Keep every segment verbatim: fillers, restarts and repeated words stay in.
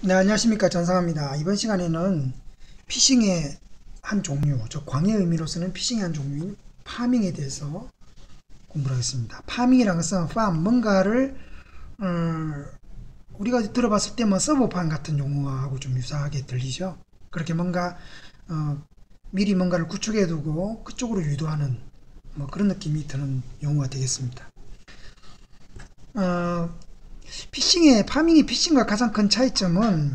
네, 안녕하십니까. 전상합니다. 이번 시간에는 피싱의 한 종류, 저 광의 의미로서는 피싱의 한 종류인 파밍에 대해서 공부를 하겠습니다. 파밍이라는 것은 farm, 뭔가를 어, 우리가 들어봤을 때 뭐 서버판 같은 용어하고 좀 유사하게 들리죠. 그렇게 뭔가 어, 미리 뭔가를 구축해 두고 그쪽으로 유도하는 뭐 그런 느낌이 드는 용어가 되겠습니다. 어, 피싱의 파밍이 피싱과 가장 큰 차이점은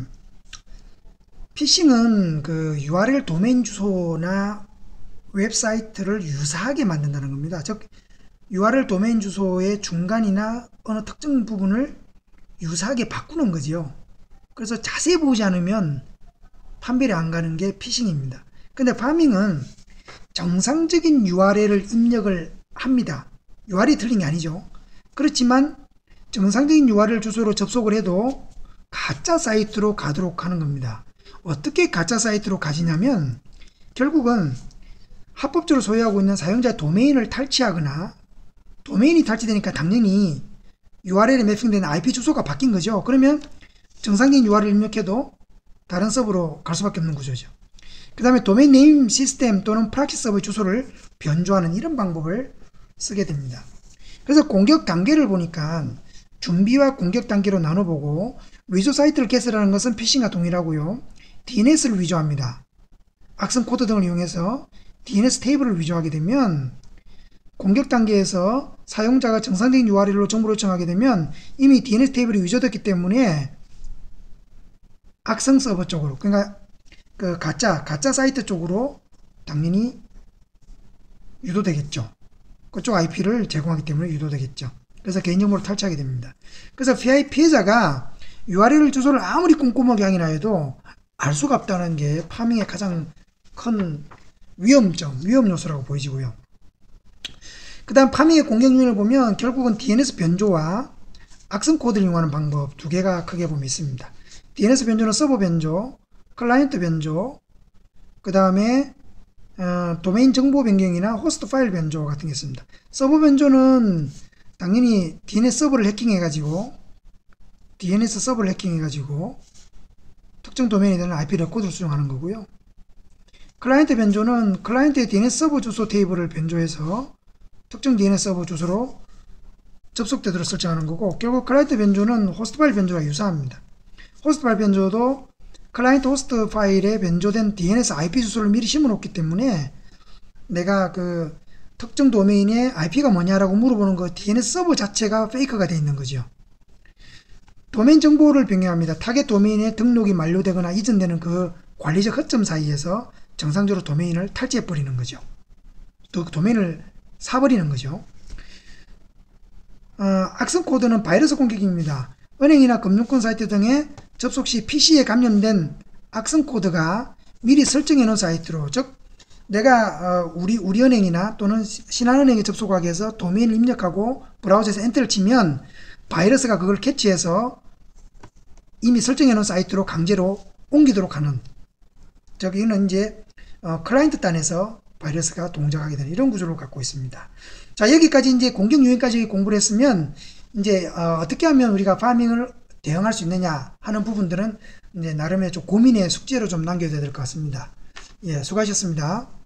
피싱은 그 유알엘 도메인 주소나 웹사이트를 유사하게 만든다는 겁니다. 즉 유알엘 도메인 주소의 중간이나 어느 특정 부분을 유사하게 바꾸는 거지요. 그래서 자세히 보지 않으면 판별이 안 가는 게 피싱입니다. 근데 파밍은 정상적인 유알엘을 입력을 합니다. 유알엘이 틀린 게 아니죠. 그렇지만 정상적인 유알엘 주소로 접속을 해도 가짜 사이트로 가도록 하는 겁니다. 어떻게 가짜 사이트로 가지냐면 결국은 합법적으로 소유하고 있는 사용자 도메인을 탈취하거나 도메인이 탈취되니까 당연히 유알엘에 매핑되는 아이피 주소가 바뀐 거죠. 그러면 정상적인 유알엘 입력해도 다른 서버로 갈 수밖에 없는 구조죠. 그 다음에 도메인 네임 시스템 또는 프락시 서버의 주소를 변조하는 이런 방법을 쓰게 됩니다. 그래서 공격 단계를 보니까 준비와 공격 단계로 나눠보고 위조 사이트를 개설하는 것은 피싱과 동일하고요. 디엔에스를 위조합니다. 악성 코드 등을 이용해서 디엔에스 테이블을 위조하게 되면 공격 단계에서 사용자가 정상적인 유알엘로 정보를 요청하게 되면 이미 디엔에스 테이블이 위조됐기 때문에 악성 서버 쪽으로, 그러니까 그 가짜 가짜 사이트 쪽으로 당연히 유도되겠죠. 그쪽 아이피를 제공하기 때문에 유도되겠죠. 그래서 개인정보를 탈취하게 됩니다. 그래서 피해자가 유알엘 주소를 아무리 꼼꼼하게 확인하여도 알 수가 없다는 게 파밍의 가장 큰 위험점, 위험 요소라고 보이지고요. 그 다음 파밍의 공격 요인을 보면 결국은 디엔에스 변조와 악성 코드를 이용하는 방법 두 개가 크게 보면 있습니다. 디엔에스 변조는 서버 변조, 클라이언트 변조, 그 다음에 어, 도메인 정보 변경이나 호스트 파일 변조 같은 게 있습니다. 서버 변조는 당연히 디엔에스 서버를 해킹해가지고 디엔에스 서버를 해킹해가지고 특정 도메인에 대한 아이피 레코드를 수정하는 거고요. 클라이언트 변조는 클라이언트의 디엔에스 서버 주소 테이블을 변조해서 특정 디엔에스 서버 주소로 접속되도록 설정하는 거고, 결국 클라이언트 변조는 호스트 파일 변조와 유사합니다. 호스트 파일 변조도 클라이언트 호스트 파일에 변조된 디엔에스 아이피 주소를 미리 심어놓기 때문에 내가 그 특정 도메인의 아이피가 뭐냐라고 물어보는 거 디엔에스 서버 자체가 페이크가 되어 있는 거죠. 도메인 정보를 변경합니다. 타겟 도메인의 등록이 만료되거나 이전되는 그 관리적 허점 사이에서 정상적으로 도메인을 탈취해버리는 거죠. 또 도메인을 사버리는 거죠. 어, 악성 코드는 바이러스 공격입니다. 은행이나 금융권 사이트 등에 접속 시 피시에 감염된 악성 코드가 미리 설정해 놓은 사이트로, 즉 내가 어, 우리 우리은행이나 또는 신한은행에 접속하기 위해서 도메인을 입력하고 브라우저에서 엔터를 치면 바이러스가 그걸 캐치해서 이미 설정해 놓은 사이트로 강제로 옮기도록 하는, 저기는 이제 어, 클라이언트 단에서 바이러스가 동작하게 되는 이런 구조를 갖고 있습니다. 자, 여기까지 이제 공격 요인까지 공부를 했으면 이제 어, 어떻게 하면 우리가 파밍을 대응할 수 있느냐 하는 부분들은 이제 나름의 좀 고민의 숙제로 좀 남겨야 될 것 같습니다. 예, 수고하셨습니다.